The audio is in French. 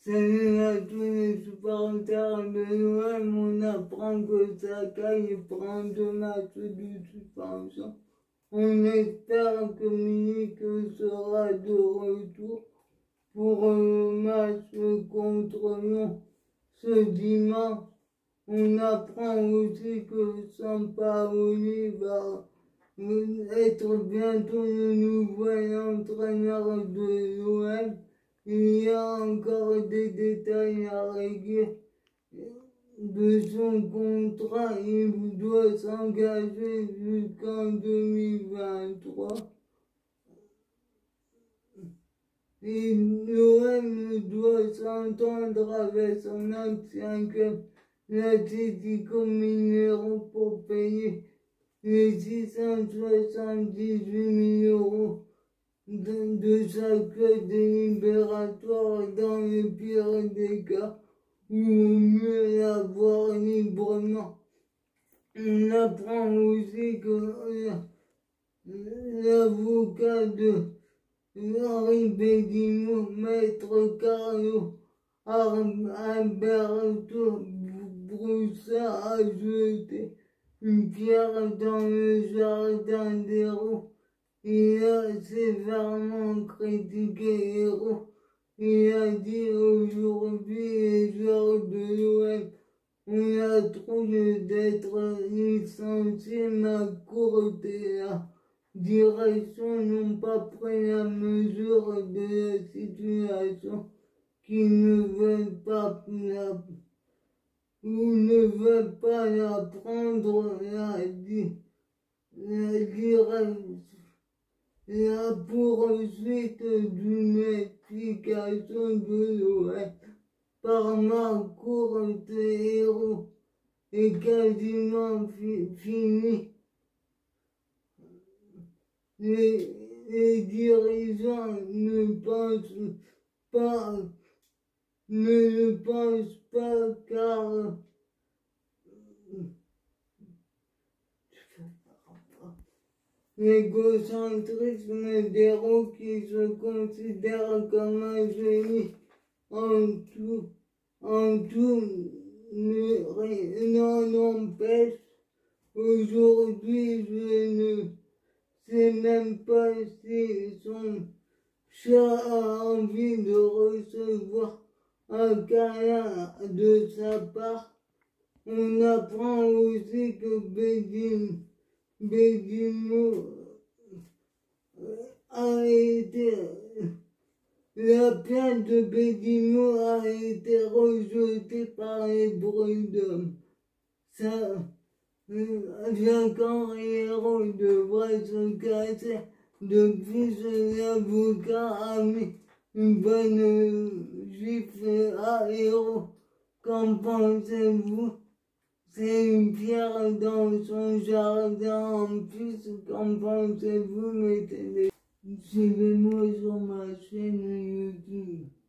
Salut à tous les supporters de l'OM, on apprend que Sakai prend 2 matchs de suspension. On espère que Milik sera de retour pour le match contre Lyon ce dimanche. On apprend aussi que Sampaoli va être bientôt le nouvel entraîneur de l'OM. Il y a encore des détails à régler de son contrat. Il doit s'engager jusqu'en 2023. Et l'OM doit s'entendre avec son ancien club, l'Atlético Mineiro, pour payer les 678 000 € de sa clause libératoire dans le pire des cas, ou au mieux l'avoir librement. On apprend aussi que l'avocat de Henri Bedino, maître Carlo Alberto Broussa, a jeté une pierre dans le jardin d'Hérault. Il a sévèrement critiqué Hérault. Il a dit aujourd'hui les joueurs de l'OM ont la trouille d'être licenciés, mais Cour de la direction n'ont pas pris la mesure de la situation, qui ne veulent pas la prendre la poursuite d'une explication de l'OM par Marco Hérault est quasiment fini. Les dirigeants ne le pensent pas car l'égocentrisme d'Hérault, qui se considère comme un génie en tout n'en empêche. Aujourd'hui, je ne sais même pas si son chat a envie de recevoir un câlin de sa part. On apprend aussi que Bedino la plainte de Bedino a été rejetée par les prud'hommes. Jacques-Henri Hérault devrait se casser. Depuis, l'avocat a mis une bonne gifle à Hérault. Qu'en pensez-vous? C'est une pierre dans son jardin en plus. Qu'en pensez-vous? Suivez-moi sur ma chaîne YouTube.